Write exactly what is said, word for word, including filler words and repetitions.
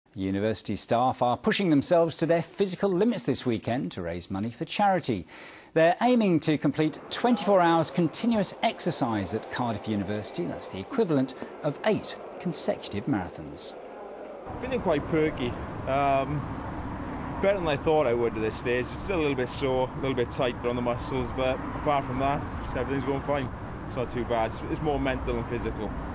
University staff are pushing themselves to their physical limits this weekend to raise money for charity. They're aiming to complete twenty-four hours continuous exercise at Cardiff University. That's the equivalent of eight consecutive marathons. Feeling quite perky. Um, better than I thought I would at this stage. It's still a little bit sore, a little bit tight on the muscles, but apart from that, everything's going fine. It's not too bad. It's more mental and physical.